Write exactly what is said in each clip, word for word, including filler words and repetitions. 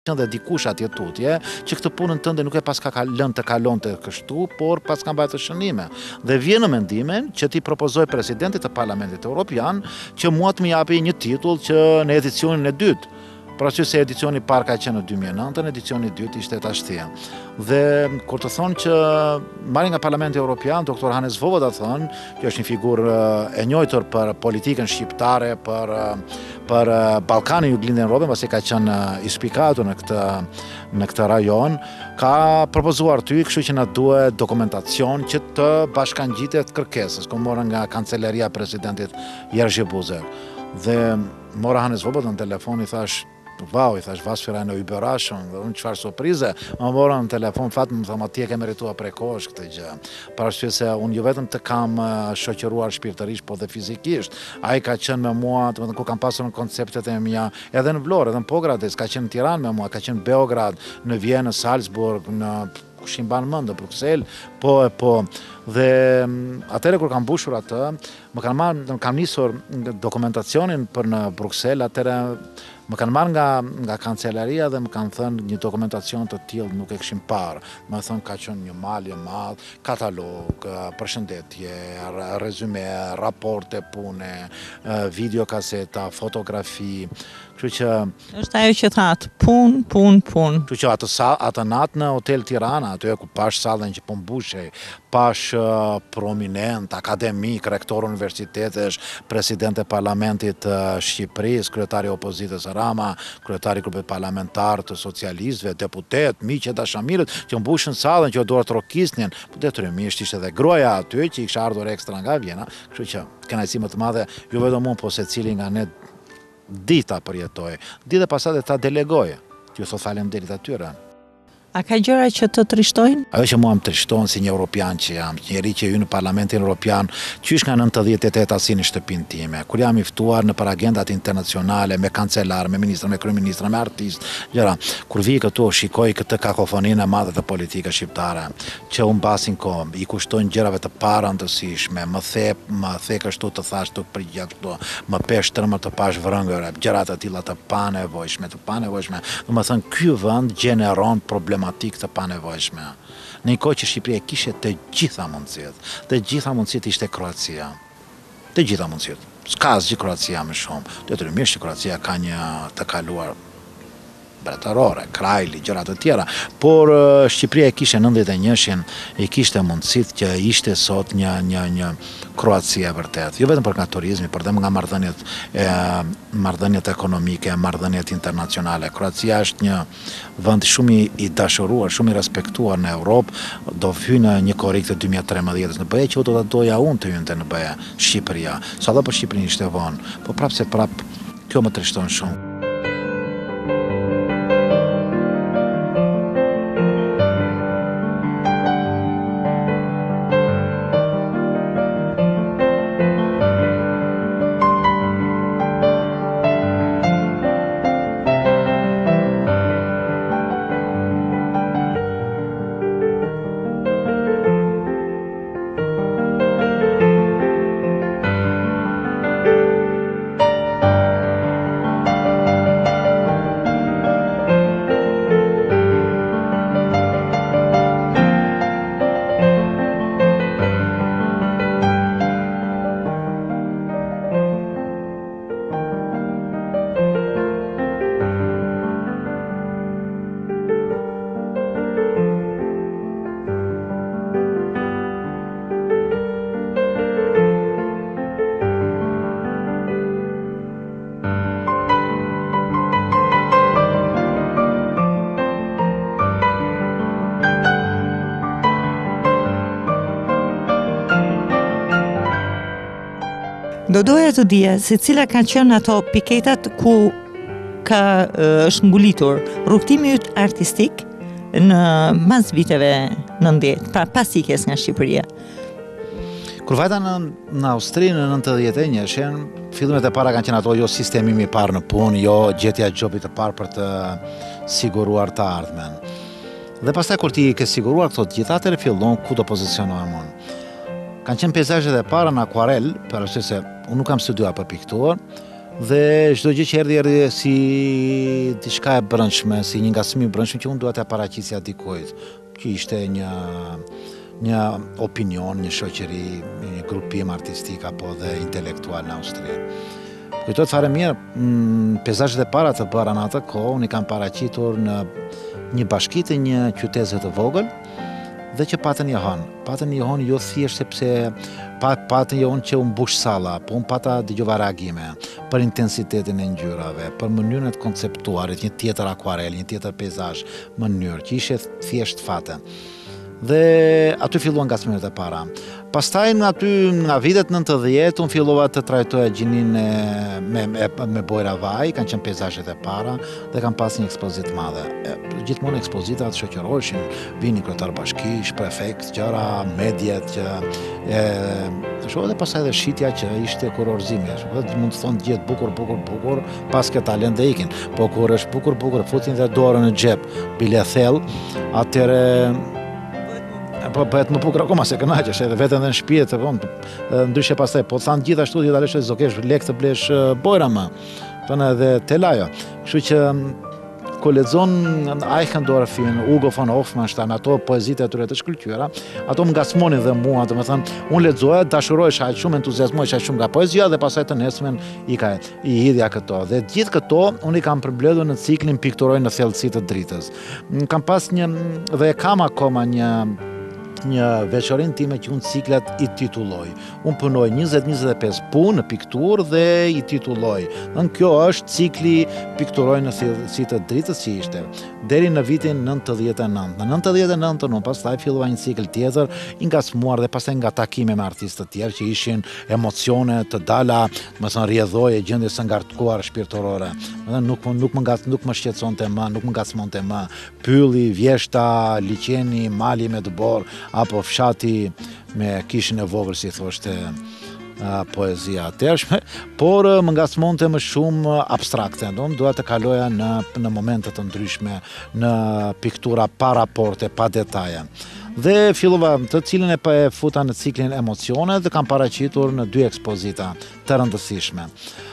dhe dikush atje tutje, që këtë punën tënde nuk e pas ka lënë të kalonte kështu, por pas ka mbajtur shënime. Dhe vjen në mendimin që ti propozoj presidentit të Parlamentit Evropian që mua të më japi një titull që në edicionin e dytë. Pra që se edicioni parë ka qenë në dy mijë e nëntë, edicioni i dytë ishte tashtia. Dhe kur të thonë që marrin nga Parlamenti Evropian, doktor Hannes Svoboda thonë, që është një figurë e njohur për politikën shqiptare, për për Ballkanin Juglindjen Evropën, pasi ka qenë i spikatur në këtë në këtë rajon, ka propozuar ty, kështu që na duhet dokumentacion që të bashkangjitet kërkesës, ku morën nga Kancelaria e Presidentit Jerzy Buzek. Dhe mora Hannes Svoboda në telefon i thash Vau, i thash, vas firaj në Uberashën, dhe unë qëfar surprize, më morën në telefon, fatë më thama, ti e ke meritua prekosh këtë gjë. Parashtu se unë jo vetëm të kam shoqëruar shpirtërisht, po dhe fizikisht. Ai ka qenë me mua, të më të ku kam pasur në konceptet e mia, edhe në Vlorë, edhe në Pogradec, ka qenë në Tiranë me mua, ka qenë në Beograd, në Vjenë, në Salzburg, në kushim banë mëndë, në Bruxelles, po e po. Dhe atëre kur kam mbushur atë, më kanë marrë, më kam nisur dokumentacionin për në Bruxelles, atëre më kanë marrë nga, nga kancelaria dhe më kanë thënë një dokumentacion të tillë nuk e kishim parë. Më thënë ka qenë një malje madh, katalog, përshëndetje, rezume, raporte pune, video kaseta, fotografi. Kështu që është ajo që thatë, pun, pun, pun. Kështu që atë, atë natë në Hotel Tirana, aty ku pash sallën që po mbushej, pash uh, prominent, akademik, rektor universitetesh, president e Parlamentit uh, Shqipërisë, kryetari i opozitës Rama, kryetari i grupit parlamentar të socialistëve, deputet, miqë e dashamirët që mbushën sallën që do të rokisnin, po detyrimisht ishte edhe gruaja aty që i kishte ardhur ekstra nga Vjena, kështu që kënaqësi më të madhe jo vetëm unë, po secili nga ne dita përjetoj, ditë e pasat e ta delegoj, që ju thot faleminderit atyre. A ka gjëra që të trishtojnë? Ajo që mua më trishton si një europian që jam, njëri që ju në Parlamentin Evropian, qysh nga nëntëdhjetë e tetë asin në shtëpinë time, kur jam i ftuar në për agendat internacionale, me kancelar, me ministra, me kryeministra, me artist, gjëra, kur vi këtu, shikoj këtë kakofoninë e madhe të politikës shqiptare, që unë basin kohë, i kushtojnë gjërave të parantësishme, më the, më the kështu të thash të përgjigja këtu, më pesh tërmër të pash vërëngëre, gjërat të tilla të panevojshme, të panevojshme. Domethënë, ky vend gjeneron problem të panevojshme. Në një kohë që Shqipëria kishte të gjitha mundësitë, të gjitha mundësitë ishte Kroacia. Të gjitha mundësitë. S'ka asgjë Kroacia më shumë. Detyrimisht që Kroacia ka një të kaluar bretarore, krajli, gjëra të tjera, por Shqipëria e kishte nëntëdhjetë e njëshin, i kishte mundësitë që ishte sot një një një Kroacia e vërtet. Jo vetëm për nga turizmi, por edhe nga marrëdhëniet e marrëdhëniet ekonomike, marrëdhëniet internacionale. Kroacia është një vend shumë i dashuruar, shumë i respektuar në Europë, do hyjë në një korrik të dy mijë e tretëmbëdhjetës në B E, që do ta doja unë të hynte në B E, Shqipëria. Sa do për Shqipërinë ishte vonë, po prapë se prapë kjo më trishton shumë. Do doja të dija se cila kanë qenë ato piketat ku ka është ngulitur rrugtimi yt artistik në mas viteve nëntëdhjetë, pra pas ikjes nga Shqipëria. Kur vajta në, në Austri në nëntëdhjetë e njëshin, fillimet e para kanë qenë ato jo sistemimi i parë në punë, jo gjetja e gjobit të parë për të siguruar të ardhmen. Dhe pastaj kur ti ke siguruar këto të gjitha, atëherë fillon ku do pozicionohem unë. Kanë qenë peizazhet e para në akuarel, për arsye se unë nuk kam studiuar për pikturë, Dhe çdo gjë që erdhi erdhi si diçka e brendshme, si një ngacmim i brendshëm që unë dua ta paraqisja dikujt, që ishte një një opinion, një shoqëri, një grupim artistik apo dhe intelektual në Austri. Kujtohet fare mirë, pejzazhet e para të bëra në atë kohë, unë i kam paraqitur në një bashki të një qytete të vogël dhe që patën jehon. Patën jehon jo thjesht sepse patën jehon që u mbush salla, po unë pata dëgjova reagime për intensitetin e ngjyrave, për mënyrën e të konceptuarit, një tjetër akuarel, një tjetër peizazh, mënyrë që ishte thjesht fate. Dhe aty filluan ngacmimet e para. Pastaj nga aty nga vitet nëntëdhjetë unë fillova të trajtoja gjinin e, me, me, me bojra vaj, kanë qenë peizazhet e para dhe kanë pas një ekspozitë madhe. E, gjithmonë ekspozitat shoqëroheshin, vinin kryetar bashkish, prefekt, gjëra, mediat që e shoh edhe pastaj edhe shitja që ishte kurorëzimi. Mund të thonë gjithë bukur, bukur, bukur, pas ke talent dhe ikin. Po kur është bukur, bukur, futin dhe dorën në xhep, bile thellë, atëre po bëhet më bukur akoma se kënaqesh edhe veten edhe në shtëpi të vonë. Ndryshe pastaj po thanë gjithashtu ti dalësh zokesh lek të blesh bojra më. Tonë edhe telajo. Kështu që kur lexon Eichendorffin, Hugo von Hofmannsthal, ato poezitë atyre të shkëlqyera, ato më ngacmonin dhe mua, domethënë unë lexoja, dashurohesh aq shumë, entuziazmohesh aq shumë nga poezia dhe pastaj të nesërmen i ka i hidhja këto. Dhe gjithë këto unë i kam përmbledhur në ciklin Pikturoj në thellësi të dritës. Kam pas një dhe kam akoma një një veçorinë time që unë ciklet i titulloj. Unë punoj njëzet njëzet e pesë punë në pikturë dhe i titulloj. Në kjo është cikli Pikturoj në thellësi të dritës që ishte deri në vitin nëntëdhjetë e nëntë. Në nëntëdhjetë e nëntë unë pastaj fillova një cikël tjetër i ngacmuar dhe pastaj nga takime me artistë të tjerë që ishin emocione të dala, më thënë rrjedhoje, gjendje së ngarkuar shpirtërore. Më nuk nuk më ngat nuk më shqetësonte më, nuk më ngacmonte më. Pylli, vjeshta, liqeni, mali me dëbor apo fshati me kishin e vogël si thoshte poezia atërshme, por më ngacmonte më shumë abstrakte. Unë dua të kaloja në në momente të ndryshme, në piktura pa raporte, pa detaje. Dhe fillova të cilën e pa e futa në ciklin emocione dhe kam paraqitur në dy ekspozita të rëndësishme.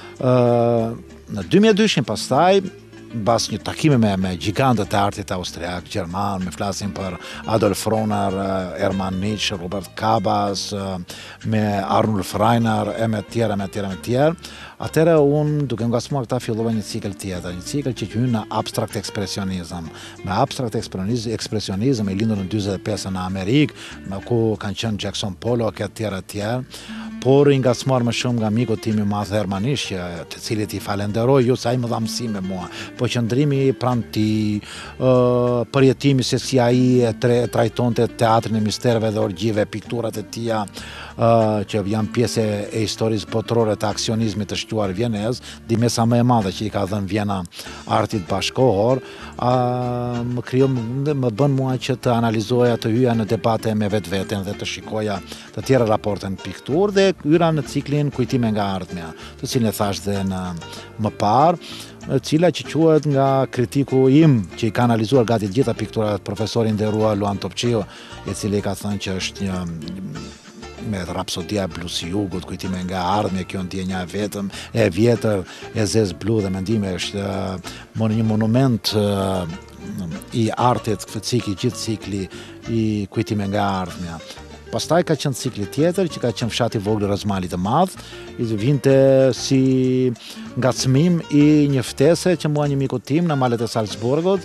Në dy mijë e dy pastaj bas një takime me, me gjigantët e artit austriak, gjerman, me flasim për Adolf Rohner, Hermann Nietzsche, Robert Kabas, me Arnulf Rainer, e me tjera, me tjera, me tjera. Atëre unë, duke ngacmuar këta, fillova një cikël tjetër, një cikël që hyn në abstrakt ekspresionizëm. Me abstrakt ekspresionizëm i lindur në dyzet e pesë në Amerikë, me ku kanë qenë Jackson Pollock e tjera, tjera. Por i ngacmuar më shumë nga miku tim i madh Hermann Nietzsche, të cilit i falenderoj, jo se ai më dha mësime mua, po qëndrimi pranë tij, uh, përjetimi se si ai e trajtonte teatrin e misterëve dhe orgjive, pikturat e tija, uh, që janë pjesë e historisë botërore të aksionizmit të shquar vienez, dimesa më e madhe që i ka dhënë Vjena artit bashkohor, uh, më krijon, më bën mua që të analizoja, të hyja në debate me vetveten dhe të shikoja të tjera raporte në pikturë dhe hyra në ciklin Kujtime nga ardhmja, të cilin e thash dhe në më parë, cila që quhet nga kritiku im që i ka analizuar gati gjitha pikturat, profesori nderuar Luan Topçiu, i cili ka thënë që është një me rapsodia e blues i jugut, Kujtime nga ardhmja, kjo ndjenja e vetëm, e vjetër, e zez blu dhe mendime është uh, një monument uh, i artit, cikli, gjithë cikli i Kujtime nga ardhmja. Pastaj ka qenë cikli tjetër që ka qenë fshati vogël Rozmalit të madh, i vinte si ngacmim i një ftese që mua një miku tim në malet e Salzburgut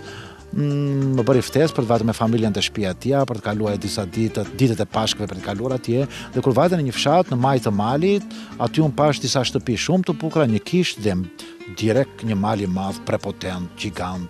më bëri ftesë për të vajtur me familjen të shtëpia e tij, për të kaluar disa ditë, ditët e Pashkëve për të kaluar atje, dhe kur vajtën në një fshat në maj të malit, aty un pash disa shtëpi shumë të bukura, një kishë dhe direkt një mal i madh, prepotent, gigant,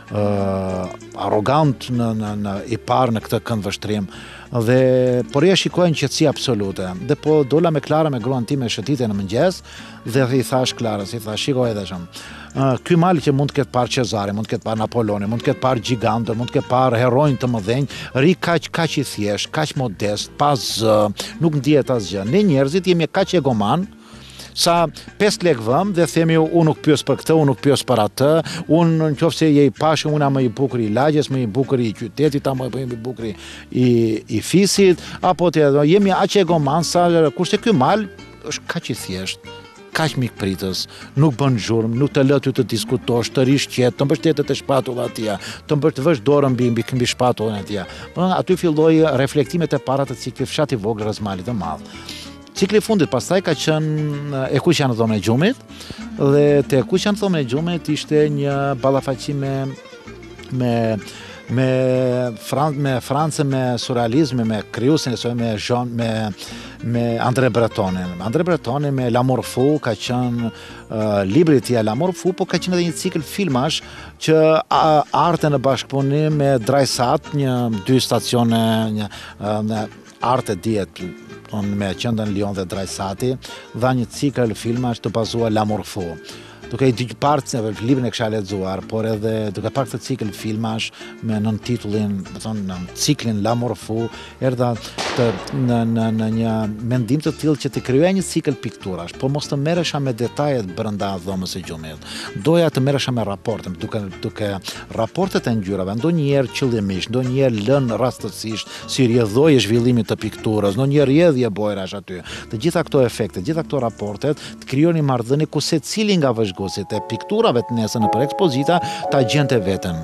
uh, arrogant në, në, në i parë në këtë këndvështrim. Dhe por ja shikoj një qetësi absolute. Dhe po dola me Klara, me gruan time, shëtite në mëngjes dhe i thash Klarës, i thash, shikoj edhe shumë. Uh, ky mal që mund të ketë parë Cezari, mund të ketë parë Napoleoni, mund të ketë parë gjigante, mund të ketë parë heronj të mëdhenj, ri kaq kaq i thjesht, kaq modest, pa zë, nuk ndihet asgjë. Ne njerëzit jemi kaq egoman, sa pesë lekë vëm dhe themi unë nuk pyes për këtë, unë nuk pyes për atë, unë nëse je i pashëm, unë më i bukur i lagjes, më i bukur i qytetit, apo më i bukur i i fisit, apo të jemi aq egoman sa kurse ky mal është kaq i thjesht. kaq mikpritës, nuk bën zhurmë, nuk të lë ty të diskutosh, të rish qetë, të mbështetet te shpatulla atje, të mbështet të vësh dorën mbi mbi, mbi shpatullën atje. Po aty filloi reflektimet e para të ciklit fshat i vogël Rrezmali të Madh. Cikli i fundit pastaj ka qenë e kuqja në dhomën e gjumit dhe te kuqja në dhomën e gjumit ishte një ballafaqim me me me Fran me Francën, me surrealizmin, me krijuesin e saj, me Jean, me me André Bretonin. André Bretoni me L'amour fou ka qenë uh, libri i tij L'amour fou, po ka qenë edhe një cikël filmash që uh, arte në bashkëpunim me Drajsat, një dy stacione, një uh, arte diet me qendrën Lion dhe Drajsati, dha një cikël filmash të bazuar L'amour fou. Duke i dy parë librin e kisha lexuar, por edhe duke parë këtë cikël filmash me nën titullin, do të thonë, ciklin L'amour fou, erdha të në në në një mendim të tillë që të krijoja një cikël pikturash, por mos të merresha me detajet brenda dhomës së gjumit. Doja të merresha me raportet, duke duke raportet e ngjyrave, ndonjëherë qëllimisht, ndonjëherë lënë rastësisht si rrjedhoje zhvillimit të pikturës, ndonjëherë rrjedhje bojrash aty. Të gjitha këto efekte, të gjitha këto raportet të krijonin marrëdhënie ku secili nga vëzhguesit e pikturave të nesër nëpër ekspozita ta gjente veten.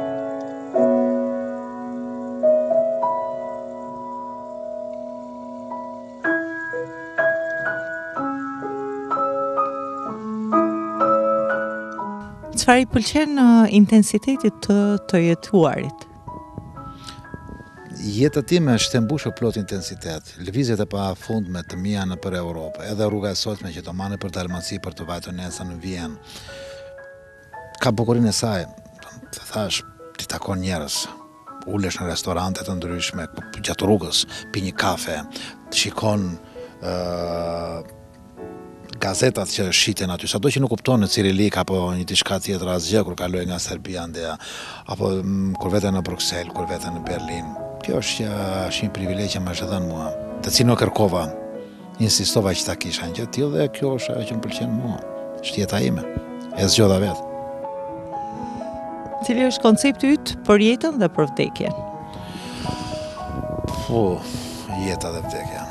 Çfarë i pëlqen uh, intensitetit të të jetuarit? Jeta time është e mbushur plot intensitet. Lëvizjet e pafundme të mia nëpër Europë, edhe rruga e sotme që do marr për Dalmaci për të vajtur nesër në Vjenë. Ka bukurinë e saj. Të thash, ti takon njerëz, ulesh në restorante të ndryshme gjatë rrugës, pi një kafe, të shikon uh, gazetat që shiten aty, sado që nuk kupton në Cirilik apo një diçka tjetër asgjë kur kaloj nga Serbia ndja, apo mm, kur veten në Bruksel, kur veten në Berlin. Kjo është, është një privilegj që më është dhënë mua, të cilin nuk kërkova. Insistova që ta kisha një gjë të tillë dhe kjo është ajo që më pëlqen mua. Është jeta ime. E zgjodha vet. Cili është koncepti yt për jetën dhe për vdekjen? Po, jeta dhe vdekja.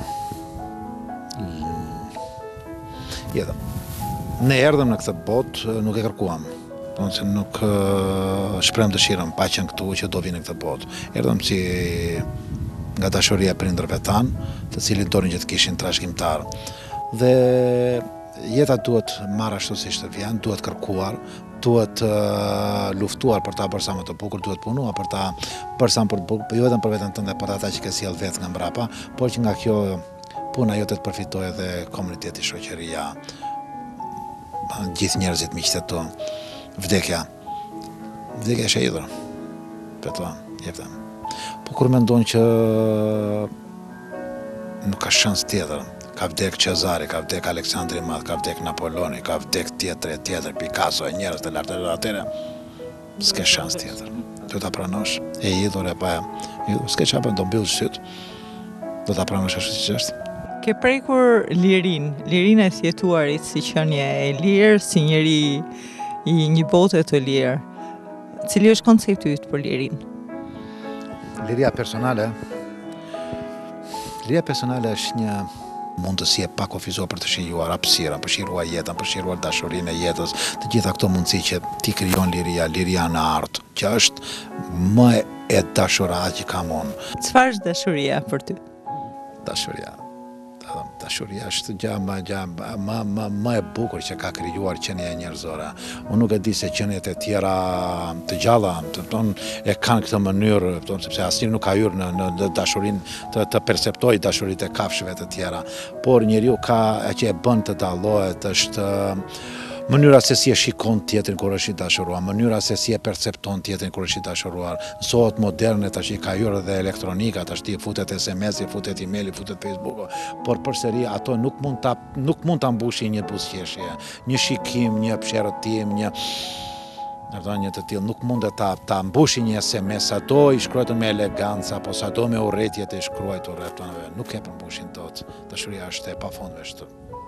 Jeta. Ne erdhëm në këtë botë, nuk e kërkuam. Do të thënë nuk uh, shprem dëshirën pa qenë këtu që do vi në këtë botë. Erdhëm si nga dashuria e prindërve tan, të cilët donin që të kishin trashëgimtar. Dhe jeta duhet marrë ashtu siç të vjen, duhet kërkuar, duhet uh, luftuar për ta bërë sa më të bukur, duhet punuar për ta bërë sa më të bukur, jo vetëm për veten tënde, por ata që ke sjell vetë nga mbrapa, por që nga kjo puna jote të përfitojë edhe komuniteti, shoqëria, gjithë njerëzit miqtë tu. Vdekja. Vdekja është e idhur. Peto, jepta. Po kur mendon që nuk ka shans tjetër, ka vdek Cezari, ka vdek Aleksandri i Madh, ka vdek Napoleoni, ka vdek tjetër e tjetër, Picasso, e njerëz të lartë atëre, s'ke shans tjetër. Do ta pranosh, e idhur e pa, s'ke çfarë do mbyll syt. Do ta pranosh ashtu siç është. Ke prekur lirin, lirin e thjetuarit si qenie e lirë, si njeri i një bote të lirë. Cili është koncepti yt për lirin? Liria personale. Liria personale është një mundësi e pakufizuar për të shijuar hapësirën, për shijuar jetën, për shijuar dashurinë e jetës, të gjitha këto mundësi që ti krijon liria, liria në art, që është më e dashurata që kam unë. Çfarë është dashuria për ty? Dashuria. Dashuria është gjë më gjë më më më e bukur që ka krijuar qenia njerëzore. Unë nuk e di se qeniet e tjera të gjalla, do të thonë, e kanë këtë mënyrë, do të thonë, sepse asnjëri nuk ka hyrë në, në dashurinë të, të perceptojë dashuritë e kafshëve të tjera. Por njeriu ka që e bën të dallohet është mënyra se si e shikon tjetrin kur është i dashuruar, mënyra se si e percepton tjetrin kur është i dashuruar. Sot moderne tash ka hyrë edhe elektronika, tash ti futet S M S, futet email, futet Facebook, por përsëri ato nuk mund ta nuk mund ta mbushin një buzëqeshje, një shikim, një psherëtim, një Nërdo një të tillë nuk mund ta ta mbushi një S M S, sado i shkruajtur me elegancë apo sado me urrëtie të shkruajtur, nuk e përmbushin dot. Dashuria është e pafundme.